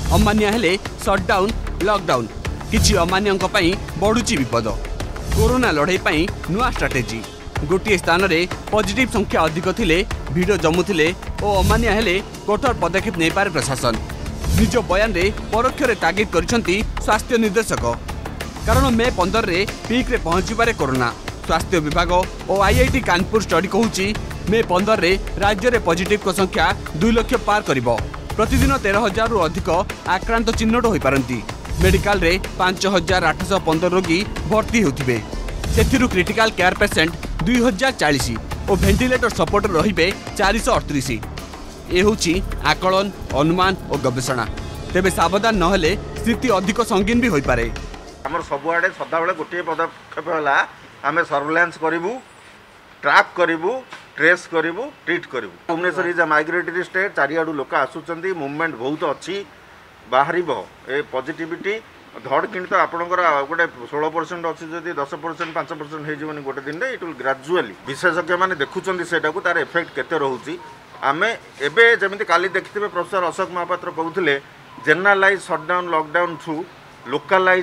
अमान्य हेले shutdown lockdown किछि अमान्यंक पई बढ़ुची विपद। कोरोना लड़ाई पई नुआ स्ट्राटेजी गोटे स्थान रे पॉजिटिव संख्या अधिक थिले भिड़ जमुथिले और अमान्य हेले कठोर पदक्षेप नहीं पारे प्रशासन। निज बयान रे परोक्ष रे तागिद करिसंती स्वास्थ्य निर्देशक। कारण मे 15 रे पीक रे पहुंची पारे कोरोना। स्वास्थ्य विभाग और आईआईटी कानपुर स्टडी कहूची मे 15 रे राज्य रे पॉजिटिव को संख्या 2 लाख पार करिवो। प्रतिदिन 13,000 रु अधिक आक्रांत चिन्हट होई पारंती। मेडिकल रे 5,815 रोगी भर्ती होथिबे। सेथिरु क्रिटिकल केयर पेशेंट 2,040 और वेंटिलेटर सपोर्ट रहिबे 438। ए होची आकलन अनुमान और गवेषणा। तेबे सावधान नहले स्थिति अधिक संगीन भी होई पारे। हमर सबुआडे सदा बेले गोटे पदक्षेप होला आमे सर्वेलेंस करिवु, ट्रैक करिवु, ट्रेस करिवु, ट्रीट करिवु। Bhubaneswar is a migratory state, चारियाडू लोक आसुचंती, मूवमेंट बहुत अच्छी बाहरिबो। ए पॉजिटिविटी धड़ कि तो आपंकर गोटे 16% अच्छी जदि 10% 5% हो गोटे दिन इट विल ग्राजुअली विशेषज्ञ मैंने देखुं से तार इफेक्ट केते रोचे। आम एवं जमी काली देखिए प्रोफेसर अशोक महापात्र कहते generalise shutdown lockdown through localise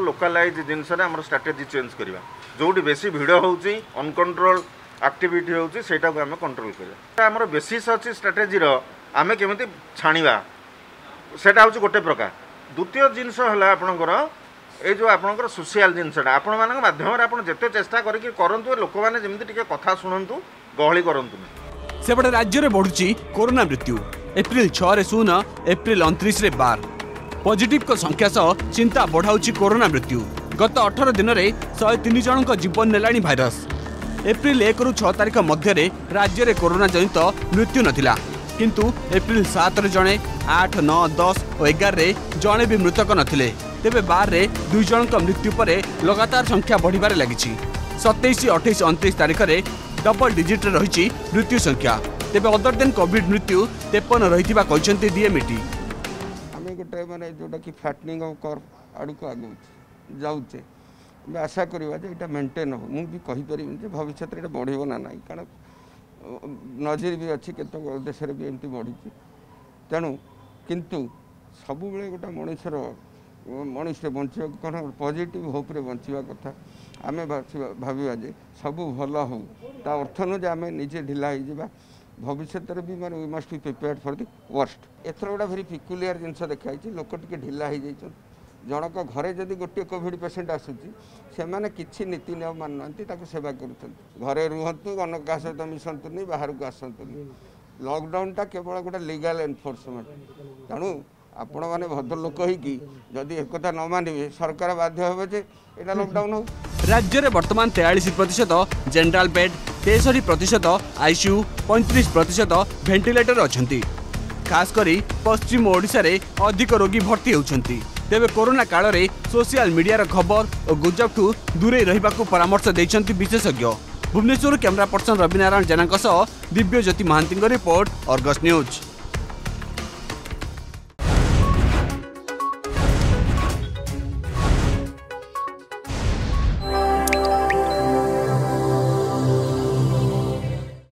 जिनस स्ट्राटेजी चेंज करवा। जोटी बेसी भिड़ होची अनकंट्रोल एक्टिविटी होची सेटा को आम कंट्रोल करवा। आमर बेसिस अच्छी स्ट्राटेजी आम केमी छाणवा सेटा हूँ गोटे प्रकार। द्वितीय जिनस है आपणकर ये जो आपणकर सोशल जिनसटा आपण मान माध्यम आप जिते चेष्टा करूँ लोक मैंने जमी कथा शुणु गहली करूँ। सेपटे राज्य में बढ़ुची कोरोना मृत्यु। एप्रिल 6 रे 0, एप्रिल 29 रे 12। पॉजिटिव को संख्या सह चिंता बढ़ाउची कोरोना मृत्यु। गत 18 दिन में 103 जन जीवन नेलाणी भाइरस। एप्रिल 1 रु 6 तारिख मध्य राज्य में कोरोना जनित मृत्यु नथिला, किंतु एप्रिल 7 रे जणे, 8, 9, 10 और 11 रे जणे भी मृतक नथिले। तेबे 12 रे 2 जन मृत्यु पर लगातार संख्या बढ़िबारे लागिछि। 27, 28, 29 तारिख रे डबल डिजिट रे रहिछि मृत्यु संख्या। तेबे अदर देन कोविड मृत्यु 53 रहिथिबा कहचंती डीएमईटी। आमे गोटे माने जोटा कि फ्लैटनिंग ऑफ कर्व आडू को आगु जाउचे आशा करवा जे एटा मेंटेन हो। मु भी कहि परिबिन जे भविष्य रे एटा बढ़िबो ना नाही, कारण नजर भी अच्छी केत देश भी एमती बढ़ी। तेणु किंतु सब बेले गोटे मनुष्य बंचा कौन पॉजिटिव होप रे बंचा कथा। आम भाविया जे सब भल हो ता अर्थ नु जे आम निजे ढिला हो भविष्य भी माने we must be prepared for the worst. एथर गोटे भेरी पिकुलियर जिनस देखाई लोक टिके ढिला हो जाइछन। जनक घरे जदि गोटे कोविड पेसेंट आसूची से माने किछि नीति नियम माननांती ताको सेवा करूछन। घरे रुहंतु अन्न का सहित मिसंतुनी बाहर को आसंतुनी। लॉकडाउन टा केवल गोटे लीगल एनफोर्समेंट। तेणु आपण मैंने भद्र लोक होगी जदि एक कथा न मानिबे सरकार बाध्य होबे जे एटा लॉकडाउन हो। राज्य में वर्तमान 43% जनरल बेड, 63% आईसीयू, 35% वेंटिलेटर अछंती। खास करी पश्चिम ओडिशा रे अधिक रोगी भर्ती होउछंती। तेबे कोरोना काल रे सोशल मीडिया खबर और गुजब ठू दूरे रहिबाकू परामर्श दैछंती विशेषज्ञ। Bhubaneswar camera person Rabinarayan Jena Dibya Jyoti Mahanty report, Argus news.